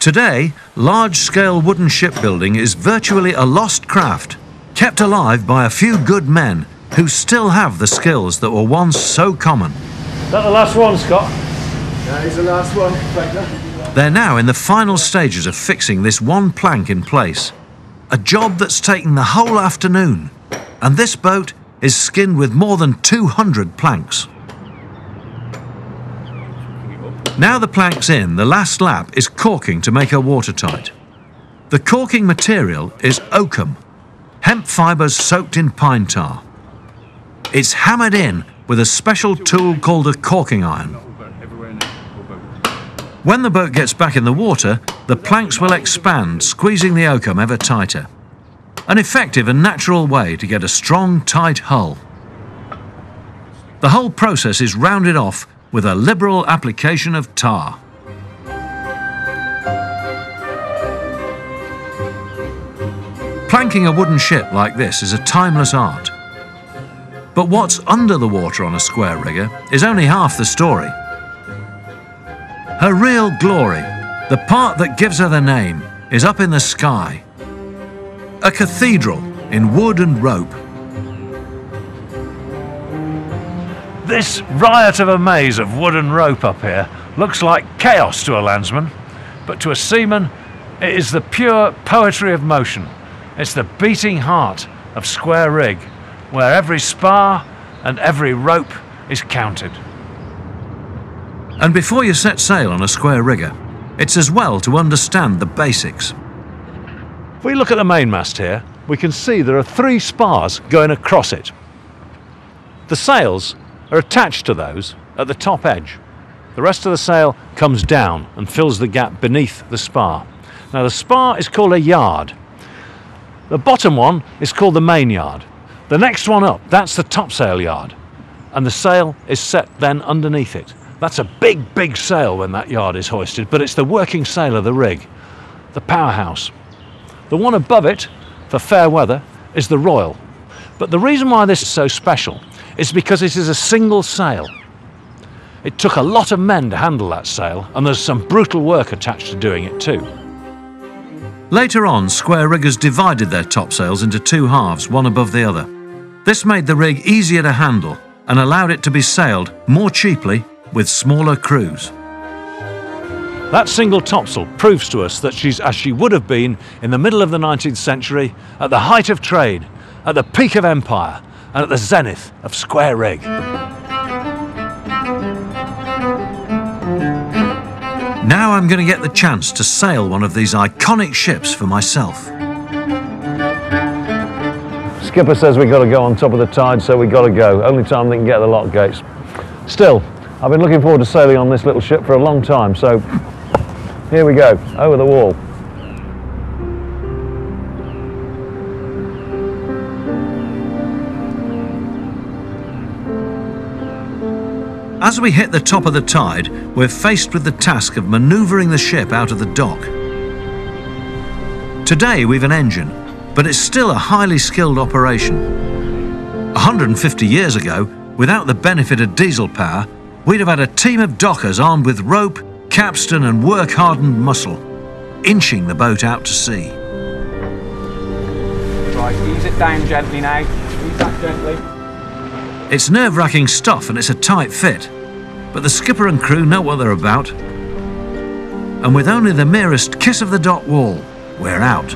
Today, large-scale wooden shipbuilding is virtually a lost craft, kept alive by a few good men who still have the skills that were once so common. Is that the last one, Scott? That is the last one, Inspector. They're now in the final stages of fixing this one plank in place, a job that's taken the whole afternoon, and this boat is skinned with more than 200 planks. Now the plank's in, the last lap is caulking to make her watertight. The caulking material is oakum, hemp fibres soaked in pine tar. It's hammered in with a special tool called a caulking iron. When the boat gets back in the water, the planks will expand, squeezing the oakum ever tighter. An effective and natural way to get a strong, tight hull. The whole process is rounded off with a liberal application of tar. Planking a wooden ship like this is a timeless art. But what's under the water on a square rigger is only half the story. Her real glory, the part that gives her the name, is up in the sky. A cathedral in wood and rope. This riot of a maze of wood and rope up here looks like chaos to a landsman, but to a seaman it is the pure poetry of motion. It's the beating heart of square rig, where every spar and every rope is counted. And before you set sail on a square rigger, it's as well to understand the basics. If we look at the mainmast here, we can see there are 3 spars going across it. The sails are attached to those at the top edge. The rest of the sail comes down and fills the gap beneath the spar. Now the spar is called a yard. The bottom one is called the main yard. The next one up, that's the topsail yard. And the sail is set then underneath it. That's a big, big sail when that yard is hoisted, but it's the working sail of the rig, the powerhouse. The one above it, for fair weather, is the royal. But the reason why this is so special is because it is a single sail. It took a lot of men to handle that sail, and there's some brutal work attached to doing it too. Later on, square riggers divided their topsails into 2 halves, one above the other. This made the rig easier to handle and allowed it to be sailed more cheaply with smaller crews. That single topsail proves to us that she's as she would have been in the middle of the 19th century, at the height of trade, at the peak of empire, and at the zenith of square rig. Now I'm going to get the chance to sail one of these iconic ships for myself. Skipper says we've got to go on top of the tide, so we've got to go. Only time they can get the lock gates. Still, I've been looking forward to sailing on this little ship for a long time, so here we go, over the wall. As we hit the top of the tide, we're faced with the task of manoeuvring the ship out of the dock. Today we've an engine, but it's still a highly skilled operation. 150 years ago, without the benefit of diesel power, we'd have had a team of dockers armed with rope, capstan and work-hardened muscle, inching the boat out to sea. Right, ease it down gently now. Ease that gently. It's nerve-wracking stuff and it's a tight fit, but the skipper and crew know what they're about. And with only the merest kiss of the dock wall, we're out.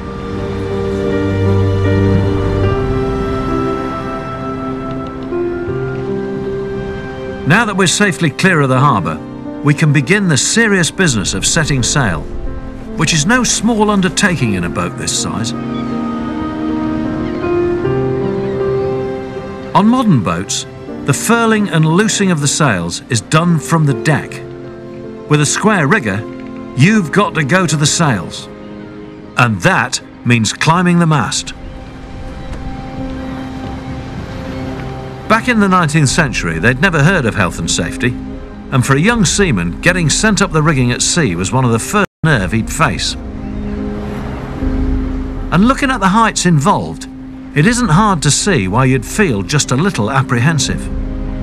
Now that we're safely clear of the harbour, we can begin the serious business of setting sail, which is no small undertaking in a boat this size. On modern boats, the furling and loosing of the sails is done from the deck. With a square rigger, you've got to go to the sails. And that means climbing the mast. Back in the 19th century, they'd never heard of health and safety, and for a young seaman, getting sent up the rigging at sea was one of the first nerve he'd face. And looking at the heights involved, it isn't hard to see why you'd feel just a little apprehensive.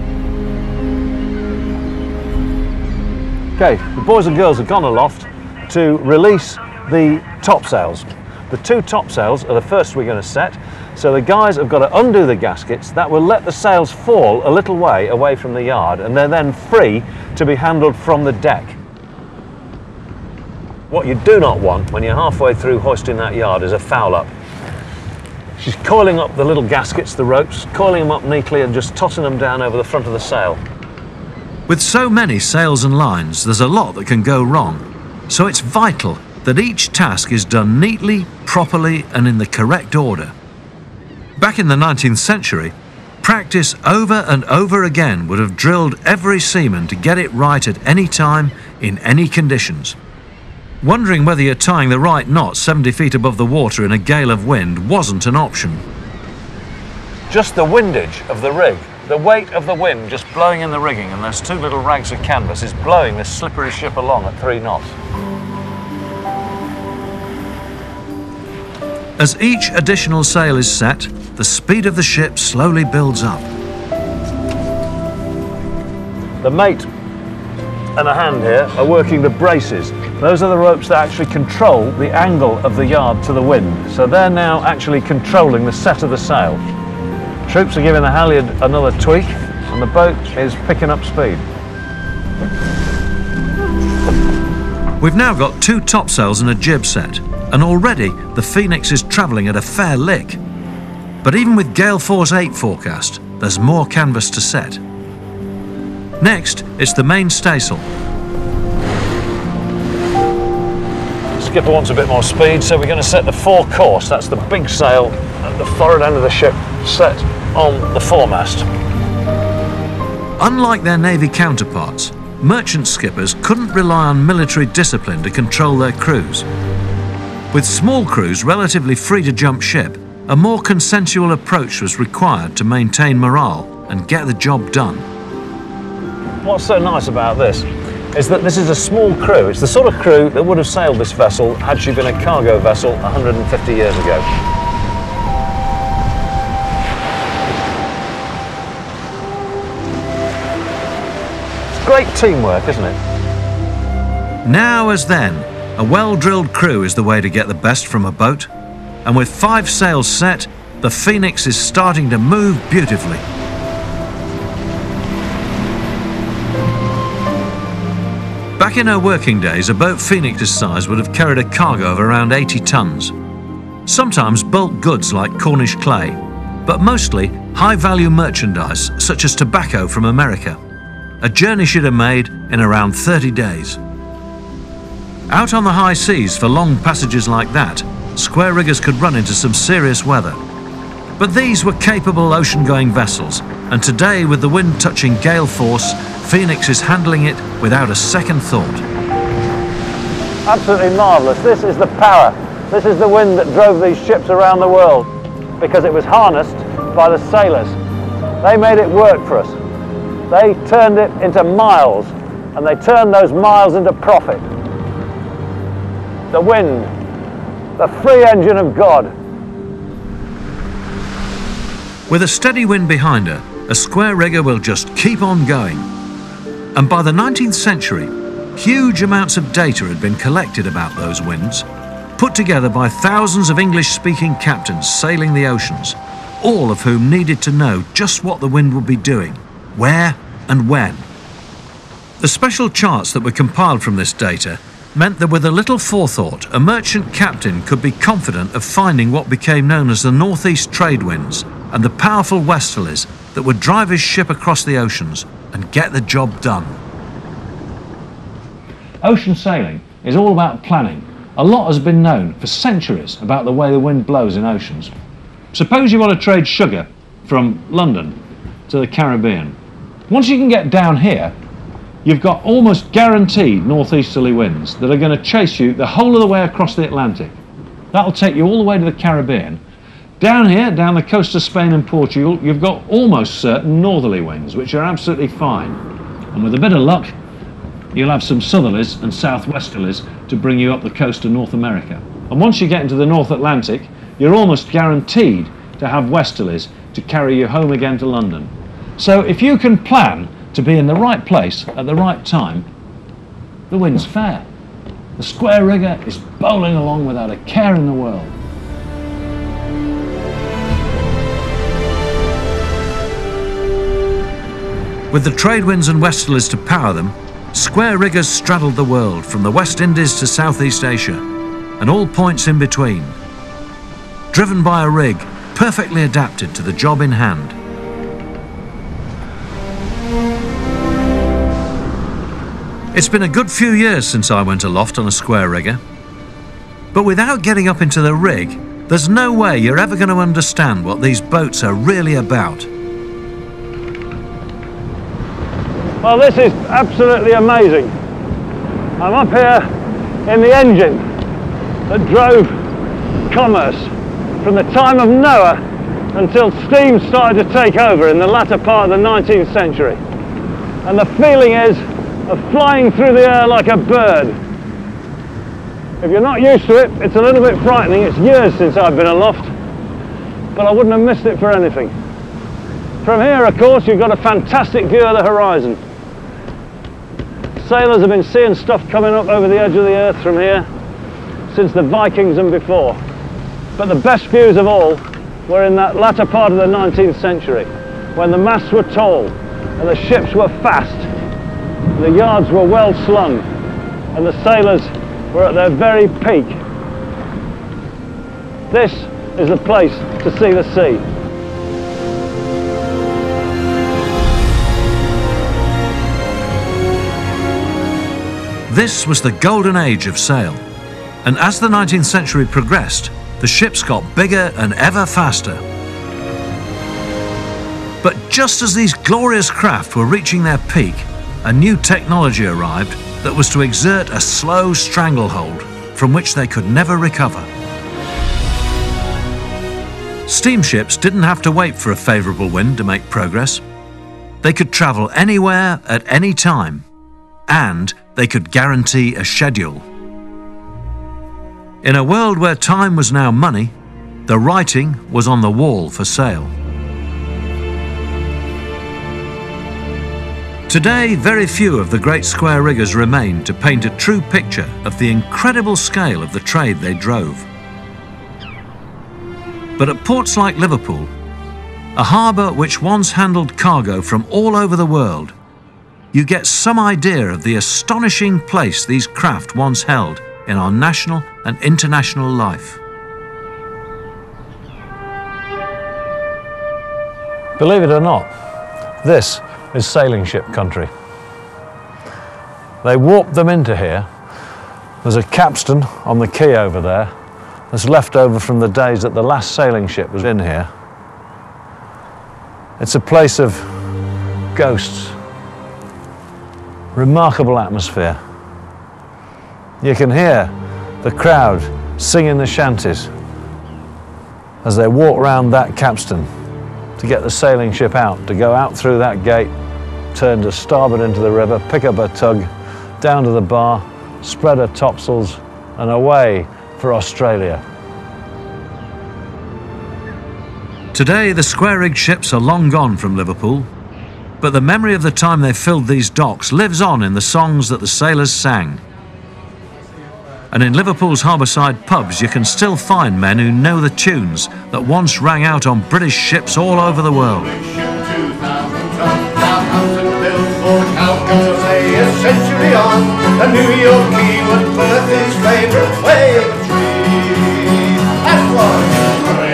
Okay, the boys and girls have gone aloft, to release the topsails. The two topsails are the first we're going to set, so the guys have got to undo the gaskets. That will let the sails fall a little way away from the yard, and they're then free to be handled from the deck. What you do not want when you're halfway through hoisting that yard is a foul up. She's coiling up the little gaskets, the ropes, coiling them up neatly and just tossing them down over the front of the sail. With so many sails and lines, there's a lot that can go wrong, so it's vital that each task is done neatly, properly and in the correct order. Back in the 19th century, practice over and over again would have drilled every seaman to get it right at any time, in any conditions. Wondering whether you're tying the right knot 70 feet above the water in a gale of wind wasn't an option. Just the windage of the rig, the weight of the wind just blowing in the rigging, and those two little rags of canvas is blowing this slippery ship along at 3 knots. As each additional sail is set, the speed of the ship slowly builds up. The mate and a hand here are working the braces. Those are the ropes that actually control the angle of the yard to the wind. So they're now actually controlling the set of the sail. Troops are giving the halyard another tweak and the boat is picking up speed. We've now got 2 topsails and a jib set, and already the Phoenix is travelling at a fair lick. But even with gale force 8 forecast, there's more canvas to set. Next, it's the main staysail. Skipper wants a bit more speed, so we're going to set the fore course. That's the big sail at the forward end of the ship, set on the foremast. Unlike their Navy counterparts, merchant skippers couldn't rely on military discipline to control their crews. With small crews relatively free to jump ship, a more consensual approach was required to maintain morale and get the job done. What's so nice about this is that this is a small crew. It's the sort of crew that would have sailed this vessel had she been a cargo vessel 150 years ago. It's great teamwork, isn't it? Now as then, a well-drilled crew is the way to get the best from a boat, and with 5 sails set, the Phoenix is starting to move beautifully. Back in her working days, a boat Phoenix's size would have carried a cargo of around 80 tons. Sometimes bulk goods like Cornish clay, but mostly high-value merchandise such as tobacco from America. A journey she'd have made in around 30 days. Out on the high seas for long passages like that, square riggers could run into some serious weather. But these were capable ocean-going vessels, and today with the wind touching gale force, Phoenix is handling it without a second thought. Absolutely marvellous. This is the power. This is the wind that drove these ships around the world, because it was harnessed by the sailors. They made it work for us. They turned it into miles, and they turned those miles into profit. The wind, the free engine of God. With a steady wind behind her, a square rigger will just keep on going. And by the 19th century, huge amounts of data had been collected about those winds, put together by thousands of English-speaking captains sailing the oceans, all of whom needed to know just what the wind would be doing, where and when. The special charts that were compiled from this data meant that with a little forethought, a merchant captain could be confident of finding what became known as the northeast trade winds and the powerful westerlies that would drive his ship across the oceans and get the job done. Ocean sailing is all about planning. A lot has been known for centuries about the way the wind blows in oceans. Suppose you want to trade sugar from London to the Caribbean. Once you can get down here, you've got almost guaranteed northeasterly winds that are going to chase you the whole of the way across the Atlantic. That'll take you all the way to the Caribbean. Down here, down the coast of Spain and Portugal, you've got almost certain northerly winds, which are absolutely fine. And with a bit of luck, you'll have some southerlies and southwesterlies to bring you up the coast of North America. And once you get into the North Atlantic, you're almost guaranteed to have westerlies to carry you home again to London. So if you can plan to be in the right place at the right time, the wind's fair. The square rigger is bowling along without a care in the world. With the trade winds and westerlies to power them, square riggers straddled the world from the West Indies to Southeast Asia and all points in between, driven by a rig perfectly adapted to the job in hand. It's been a good few years since I went aloft on a square rigger, but without getting up into the rig, there's no way you're ever going to understand what these boats are really about. Well, this is absolutely amazing. I'm up here in the engine that drove commerce from the time of Noah until steam started to take over in the latter part of the 19th century. And the feeling is of flying through the air like a bird. If you're not used to it, it's a little bit frightening. It's years since I've been aloft, but I wouldn't have missed it for anything. From here, of course, you've got a fantastic view of the horizon. Sailors have been seeing stuff coming up over the edge of the earth from here since the Vikings and before. But the best views of all were in that latter part of the 19th century, when the masts were tall and the ships were fast, the yards were well slung, and the sailors were at their very peak. This is the place to see the sea. This was the golden age of sail, and as the 19th century progressed, the ships got bigger and ever faster. But just as these glorious craft were reaching their peak, a new technology arrived that was to exert a slow stranglehold from which they could never recover. Steamships didn't have to wait for a favourable wind to make progress. They could travel anywhere at any time, and they could guarantee a schedule. In a world where time was now money, the writing was on the wall for sail. Today, very few of the great square riggers remain to paint a true picture of the incredible scale of the trade they drove. But at ports like Liverpool, a harbour which once handled cargo from all over the world, you get some idea of the astonishing place these craft once held in our national and international life. Believe it or not, this is sailing ship country. They warped them into here. There's a capstan on the quay over there that's left over from the days that the last sailing ship was in here. It's a place of ghosts. Remarkable atmosphere. You can hear the crowd singing the shanties as they walk round that capstan to get the sailing ship out, to go out through that gate, turn to starboard into the river, pick up a tug, down to the bar, spread her topsails and away for Australia. Today, the square-rigged ships are long gone from Liverpool, but the memory of the time they filled these docks lives on in the songs that the sailors sang. And in Liverpool's harbourside pubs, you can still find men who know the tunes that once rang out on British ships all over the world. A century on, a New York key would birth his favourite way of a tree. That's one.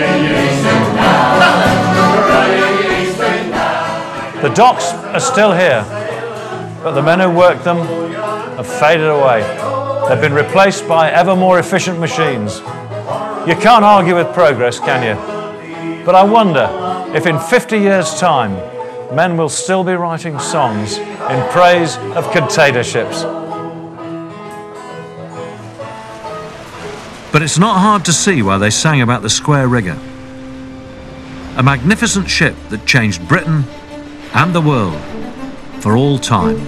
The docks are still here, but the men who worked them have faded away. They've been replaced by ever more efficient machines. You can't argue with progress, can you? But I wonder if in 50 years' time, men will still be writing songs in praise of container ships. But it's not hard to see why they sang about the square rigger. A magnificent ship that changed Britain and the world for all time.